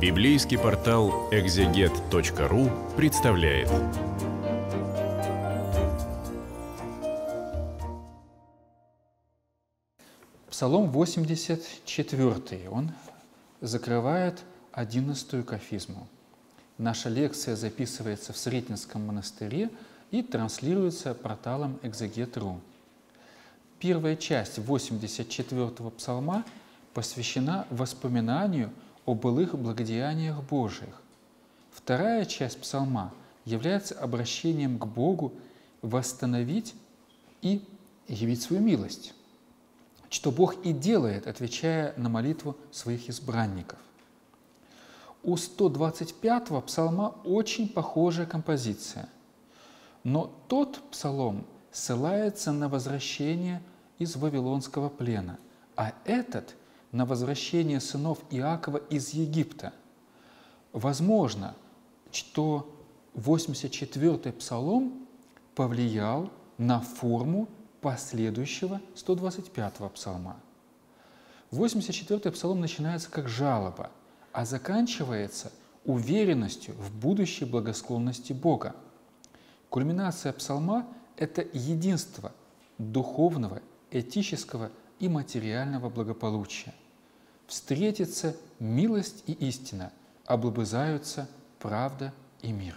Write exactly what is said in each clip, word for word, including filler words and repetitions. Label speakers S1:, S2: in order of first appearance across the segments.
S1: Библейский портал экзегет точка ру представляет.
S2: Псалом восемьдесят четыре. Он закрывает одиннадцатую кафизму. Наша лекция записывается в Сретенском монастыре и транслируется порталом экзегет точка ру. Первая часть восемьдесят четвёртого псалма посвящена воспоминанию о былых благодеяниях Божиих. Вторая часть псалма является обращением к Богу восстановить и явить свою милость, что Бог и делает, отвечая на молитву своих избранников. У сто двадцать пятого псалма очень похожая композиция, но тот псалом ссылается на возвращение из Вавилонского плена, а этот – на возвращение сынов Иакова из Египта. Возможно, что восемьдесят четвёртый псалом повлиял на форму последующего сто двадцать пятого псалма. восемьдесят четвёртый псалом начинается как жалоба, а заканчивается уверенностью в будущей благосклонности Бога. Кульминация псалма – это единство духовного, этического и материального благополучия. Встретится милость и истина, облобызаются правда и мир.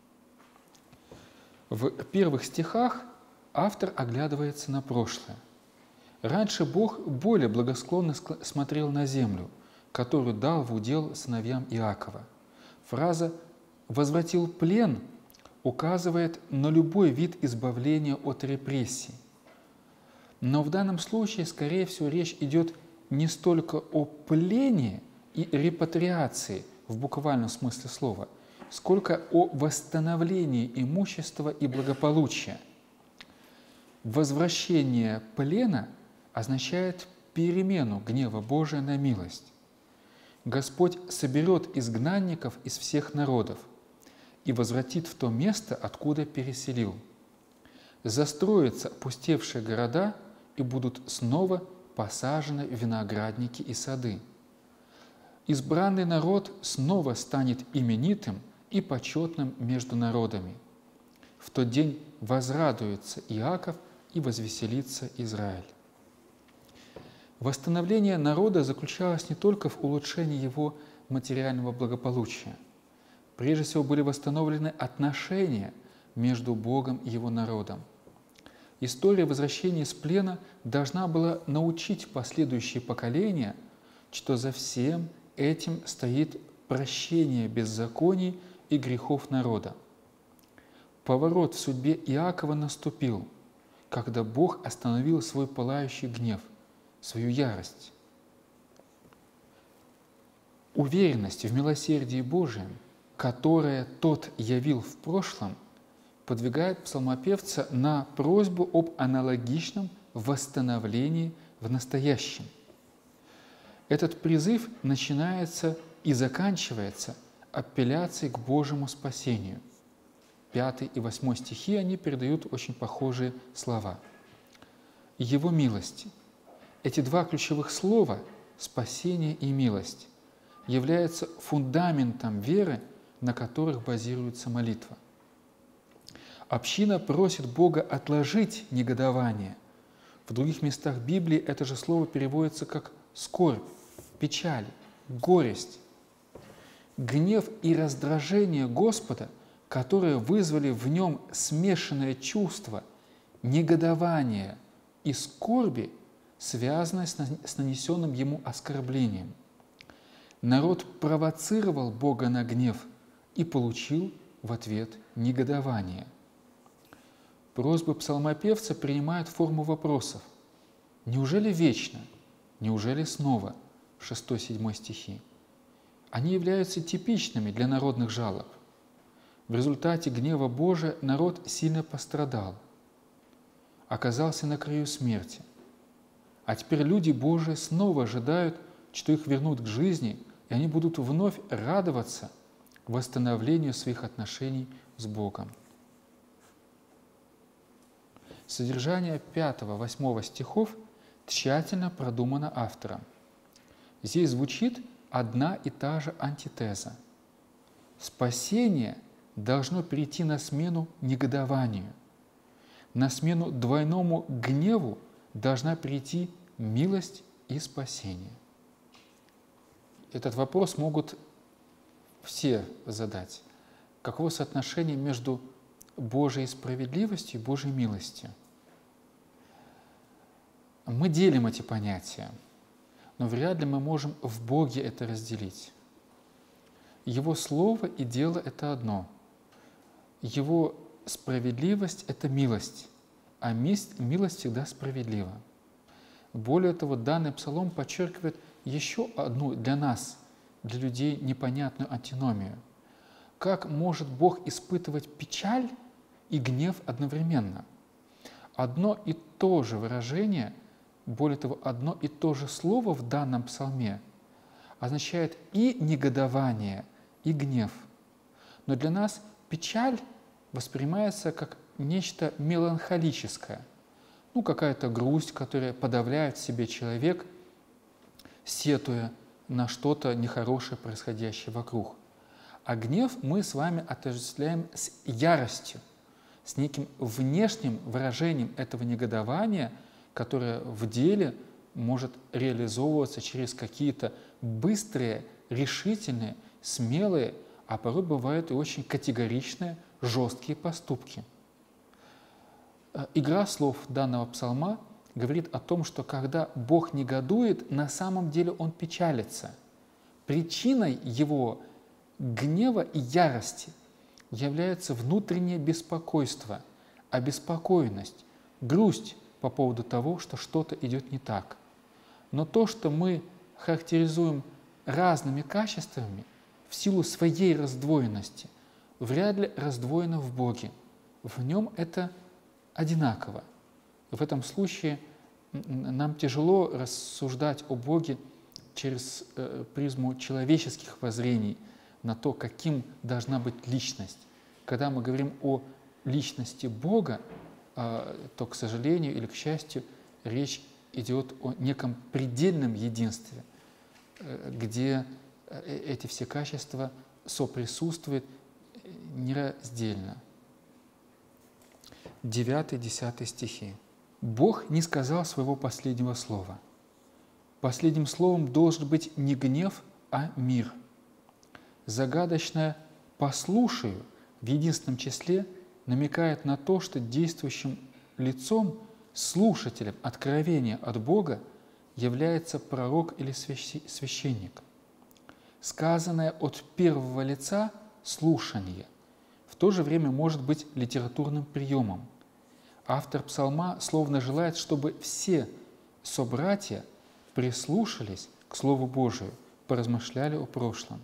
S2: В первых стихах автор оглядывается на прошлое. Раньше Бог более благосклонно смотрел на землю, которую дал в удел сыновьям Иакова. Фраза «возвратил плен» указывает на любой вид избавления от репрессий. Но в данном случае, скорее всего, речь идет не столько о плене и репатриации в буквальном смысле слова, сколько о восстановлении имущества и благополучия. Возвращение плена означает перемену гнева Божия на милость. Господь соберет изгнанников из всех народов и возвратит в то место, откуда переселил. Застроятся опустевшие города и будут снова посажены виноградники и сады. Избранный народ снова станет именитым и почетным между народами. В тот день возрадуется Иаков и возвеселится Израиль. Восстановление народа заключалось не только в улучшении его материального благополучия. Прежде всего были восстановлены отношения между Богом и Его народом. История возвращения из плена должна была научить последующие поколения, что за всем этим стоит прощение беззаконий и грехов народа. Поворот в судьбе Иакова наступил, когда Бог остановил свой пылающий гнев, свою ярость. Уверенность в милосердии Божием, которое Тот явил в прошлом, подвигает псалмопевца на просьбу об аналогичном восстановлении в настоящем. Этот призыв начинается и заканчивается апелляцией к Божьему спасению. Пятый и восьмой стихи, они передают очень похожие слова. Его милости. Эти два ключевых слова «спасение» и «милость» являются фундаментом веры, на которых базируется молитва. Община просит Бога отложить негодование. В других местах Библии это же слово переводится как скорбь, печаль, горесть. Гнев и раздражение Господа, которые вызвали в нем смешанное чувство негодования и скорби, связаны с нанесенным ему оскорблением. Народ провоцировал Бога на гнев и получил в ответ негодование. Просьбы псалмопевца принимают форму вопросов. Неужели вечно? Неужели снова? шестой-седьмой стихи. Они являются типичными для народных жалоб. В результате гнева Божия народ сильно пострадал, оказался на краю смерти. А теперь люди Божии снова ожидают, что их вернут к жизни, и они будут вновь радоваться восстановлению своих отношений с Богом. Содержание пятого-восьмого стихов тщательно продумано автором. Здесь звучит одна и та же антитеза. Спасение должно перейти на смену негодованию. На смену двойному гневу должна прийти милость и спасение. Этот вопрос могут все задать. Каково соотношение между Божьей справедливостью и Божьей милостью? Мы делим эти понятия, но вряд ли мы можем в Боге это разделить. Его слово и дело – это одно. Его справедливость – это милость, а милость всегда справедлива. Более того, данный псалом подчеркивает еще одну для нас, для людей, непонятную антиномию. Как может Бог испытывать печаль и гнев одновременно? Одно и то же выражение, более того, одно и то же слово в данном псалме означает и негодование, и гнев. Но для нас печаль воспринимается как нечто меланхолическое, ну, какая-то грусть, которая подавляет в себе человек, сетуя на что-то нехорошее, происходящее вокруг. А гнев мы с вами отождествляем с яростью, с неким внешним выражением этого негодования, которое в деле может реализовываться через какие-то быстрые, решительные, смелые, а порой бывают и очень категоричные, жесткие поступки. Игра слов данного псалма говорит о том, что когда Бог негодует, на самом деле Он печалится. Причиной Его гнева и ярости является внутреннее беспокойство, обеспокоенность, грусть по поводу того, что что-то идет не так. Но то, что мы характеризуем разными качествами в силу своей раздвоенности, вряд ли раздвоено в Боге. В Нем это одинаково. В этом случае нам тяжело рассуждать о Боге через призму человеческих воззрений на то, каким должна быть личность. Когда мы говорим о личности Бога, то, к сожалению или к счастью, речь идет о неком предельном единстве, где эти все качества соприсутствуют нераздельно. девятый-десятый стихи. «Бог не сказал своего последнего слова. Последним словом должен быть не гнев, а мир. Загадочное «послушаю» в единственном числе намекает на то, что действующим лицом, слушателем откровения от Бога является пророк или священник. Сказанное от первого лица «слушание» в то же время может быть литературным приемом. Автор псалма словно желает, чтобы все собратья прислушались к Слову Божию, поразмышляли о прошлом.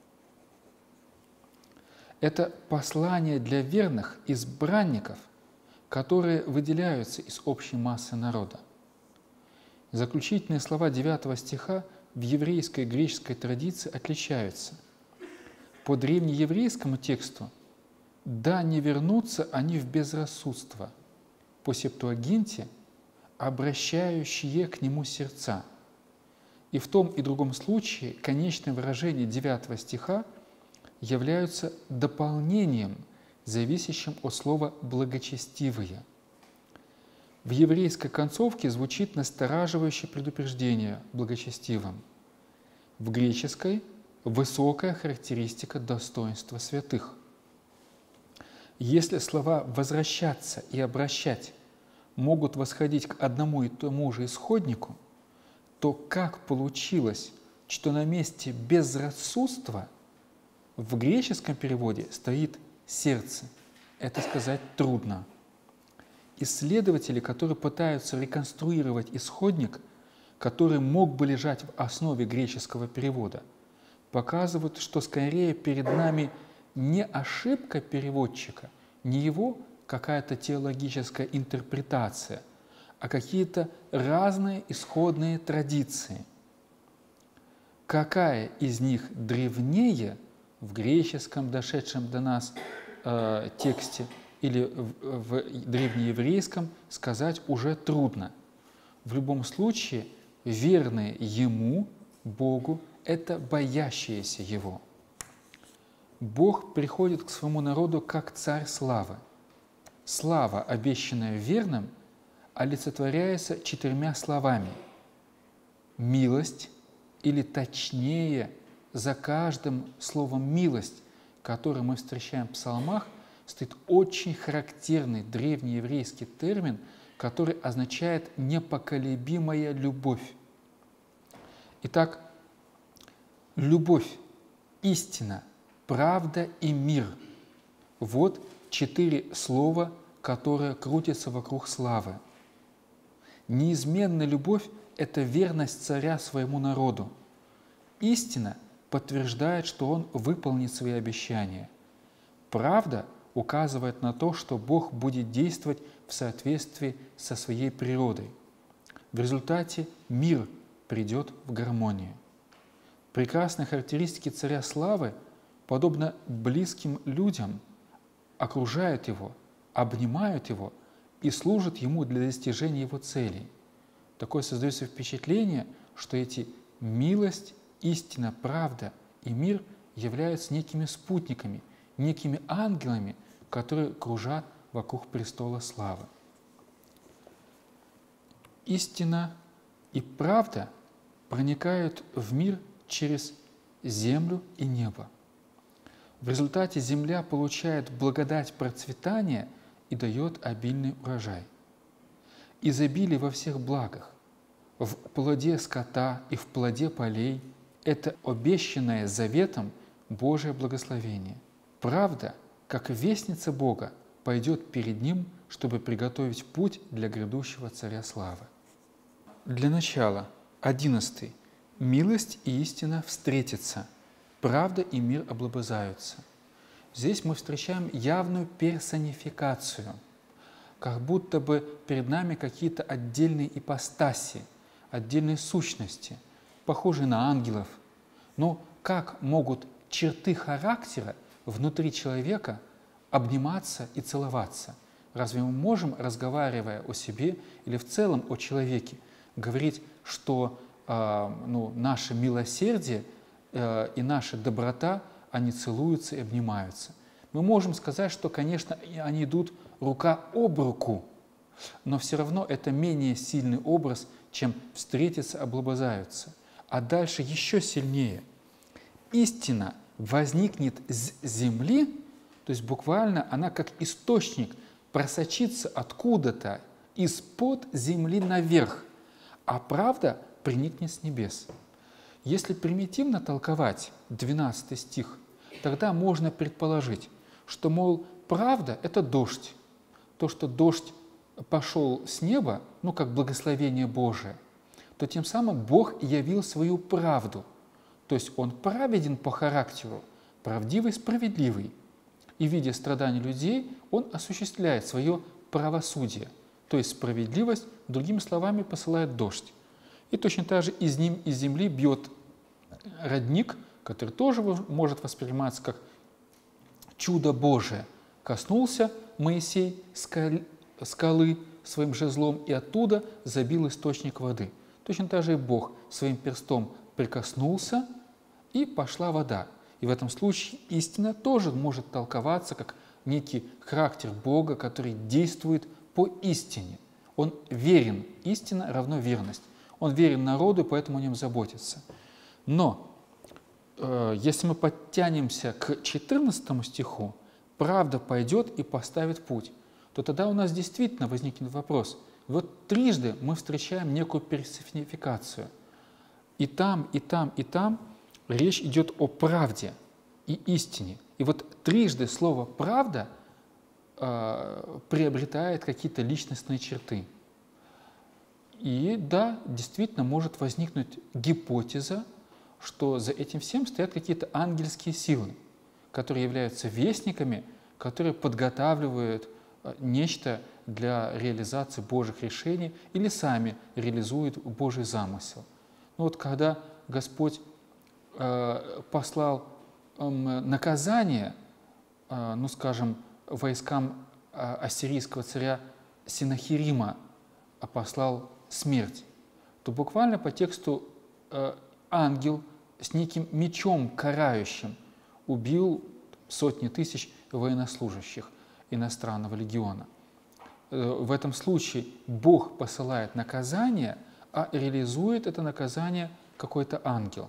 S2: Это послание для верных избранников, которые выделяются из общей массы народа. Заключительные слова девятого стиха в еврейской и греческой традиции отличаются. По древнееврейскому тексту «да не вернутся они в безрассудство», по Септуагинте «обращающие к нему сердца». И в том и другом случае конечное выражение девятого стиха являются дополнением, зависящим от слова «благочестивые». В еврейской концовке звучит настораживающее предупреждение благочестивым. В греческой – высокая характеристика достоинства святых. Если слова «возвращаться» и «обращать» могут восходить к одному и тому же исходнику, то как получилось, что на месте безрассудства в греческом переводе стоит «сердце»? Это сказать трудно. Исследователи, которые пытаются реконструировать исходник, который мог бы лежать в основе греческого перевода, показывают, что скорее перед нами не ошибка переводчика, не его какая-то теологическая интерпретация, а какие-то разные исходные традиции. Какая из них древнее в греческом, дошедшем до нас э, тексте, или в, в древнееврейском, сказать уже трудно. В любом случае, верные Ему, Богу, – это боящиеся Его. Бог приходит к своему народу как царь славы. Слава, обещанная верным, олицетворяется четырьмя словами. Милость, или точнее, за каждым словом «милость», которое мы встречаем в псалмах, стоит очень характерный древнееврейский термин, который означает «непоколебимая любовь». Итак, любовь, истина, правда и мир – вот четыре слова, которые крутятся вокруг славы. Неизменная любовь – это верность царя своему народу. Истина подтверждает, что он выполнит свои обещания. Правда указывает на то, что Бог будет действовать в соответствии со своей природой. В результате мир придет в гармонию. Прекрасные характеристики царя славы, подобно близким людям, окружают его, обнимают его и служат ему для достижения его целей. Такое создается впечатление, что эти милость, истина, правда и мир являются некими спутниками, некими ангелами, которые кружат вокруг престола славы. Истина и правда проникают в мир через землю и небо. В результате земля получает благодать процветания и дает обильный урожай. Изобилие во всех благах, в плоде скота и в плоде полей – это обещанное заветом Божие благословение. Правда, как вестница Бога, пойдет перед Ним, чтобы приготовить путь для грядущего Царя Славы. Для начала, одиннадцатый. Милость и истина встретятся, правда и мир облобызаются. Здесь мы встречаем явную персонификацию, как будто бы перед нами какие-то отдельные ипостаси, отдельные сущности, похожие на ангелов. Но как могут черты характера внутри человека обниматься и целоваться? Разве мы можем, разговаривая о себе или в целом о человеке, говорить, что э, ну, наше милосердие э, и наша доброта, они целуются и обнимаются? Мы можем сказать, что, конечно, они идут рука об руку, но все равно это менее сильный образ, чем встретиться, облобызаются. А дальше еще сильнее. Истина возникнет с земли, то есть буквально она как источник просочится откуда-то из-под земли наверх, а правда приникнет с небес. Если примитивно толковать двенадцатый стих, тогда можно предположить, что, мол, правда – это дождь. То, что дождь пошел с неба, ну, как благословение Божие, то тем самым Бог явил свою правду. То есть Он праведен по характеру, правдивый, справедливый. И, видя страдания людей, Он осуществляет свое правосудие. То есть справедливость, другими словами, посылает дождь. И точно так же из ним из земли бьет родник, который тоже может восприниматься как чудо Божие. Коснулся Моисей скалы своим жезлом, и оттуда забил источник воды. Точно так же и Бог своим перстом прикоснулся, и пошла вода. И в этом случае истина тоже может толковаться как некий характер Бога, который действует по истине. Он верен. Истина равно верность. Он верен народу, поэтому о нем заботится. Но э, если мы подтянемся к четырнадцатому стиху, правда пойдет и поставит путь, то тогда у нас действительно возникнет вопрос. Вот трижды мы встречаем некую персонификацию. И там, и там, и там речь идет о правде и истине. И вот трижды слово «правда» э, приобретает какие-то личностные черты. И да, действительно может возникнуть гипотеза, что за этим всем стоят какие-то ангельские силы, которые являются вестниками, которые подготавливают нечто для реализации Божьих решений или сами реализуют Божий замысел. Ну вот когда Господь э, послал э, наказание, э, ну скажем, войскам э, ассирийского царя Синахирима, а послал смерть, то буквально по тексту э, ангел с неким мечом карающим убил сотни тысяч военнослужащих иностранного легиона. В этом случае Бог посылает наказание, а реализует это наказание какой-то ангел.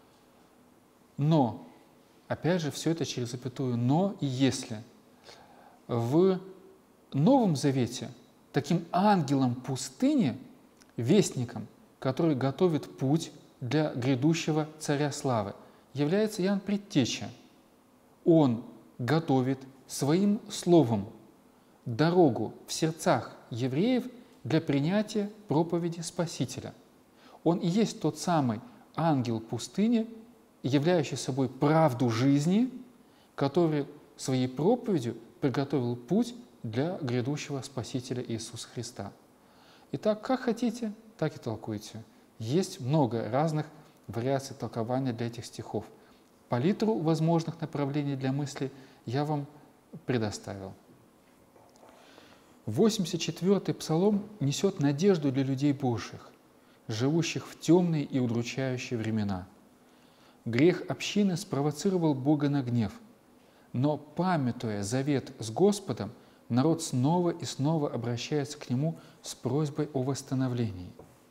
S2: Но, опять же, все это через запятую «но» и «если». В Новом Завете таким ангелом пустыни, вестником, который готовит путь для грядущего Царя Славы, является Иоанн Предтеча. Он готовит своим словом дорогу в сердцах евреев для принятия проповеди Спасителя. Он и есть тот самый ангел пустыни, являющий собой правду жизни, который своей проповедью приготовил путь для грядущего Спасителя Иисуса Христа. Итак, как хотите, так и толкуйте. Есть много разных вариаций толкования для этих стихов. Палитру возможных направлений для мысли я вам предоставил. восемьдесят четвёртый Псалом несет надежду для людей Божьих, живущих в темные и удручающие времена. Грех общины спровоцировал Бога на гнев, но, памятуя завет с Господом, народ снова и снова обращается к Нему с просьбой о восстановлении.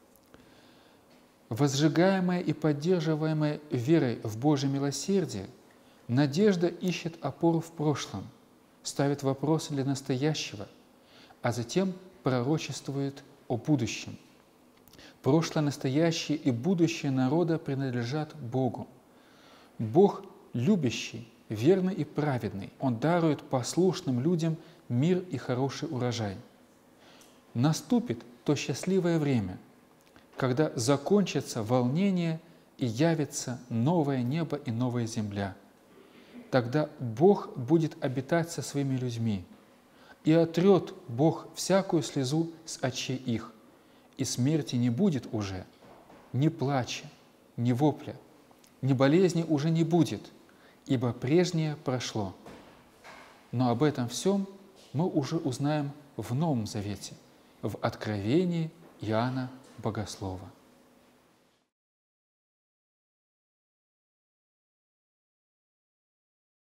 S2: Возжигаемая и поддерживаемая верой в Божье милосердие, надежда ищет опору в прошлом, ставит вопросы для настоящего, а затем пророчествует о будущем. Прошлое, настоящее и будущее народа принадлежат Богу. Бог любящий, верный и праведный. Он дарует послушным людям мир и хороший урожай. Наступит то счастливое время, когда закончится волнение и явится новое небо и новая земля. Тогда Бог будет обитать со своими людьми, и отрет Бог всякую слезу с очей их, и смерти не будет уже, ни плача, ни вопля, ни болезни уже не будет, ибо прежнее прошло. Но об этом всем мы уже узнаем в Новом Завете, в Откровении Иоанна Богослова.